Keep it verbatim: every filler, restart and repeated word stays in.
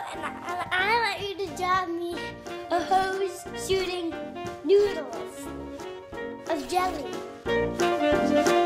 and I, and I want you to draw me a hose shooting noodles of jelly.